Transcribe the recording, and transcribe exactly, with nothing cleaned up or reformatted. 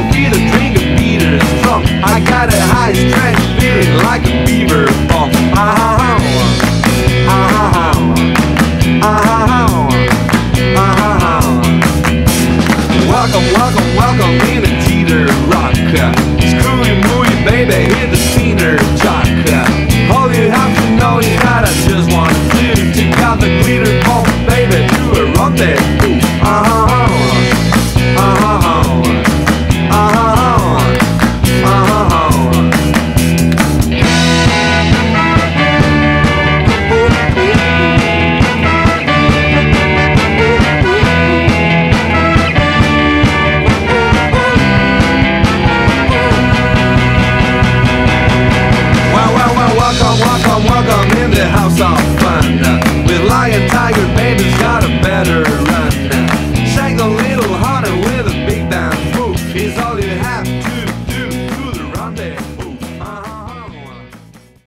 with a drink of bitter strong. I got a high strength feeling like a beaver bong. Ah, ah, ah, ah, ah. Welcome, welcome, welcome in a teeter rock. Screwy mooey baby, hit the cedar chalk. All you have to know is that I just want to take out the glitter bomb, baby, to a rendezvous. Ah, ah, ah, welcome, welcome in the house of fun. With lion, tiger, baby's got a better run. Shake the little honey with a big band move. He's all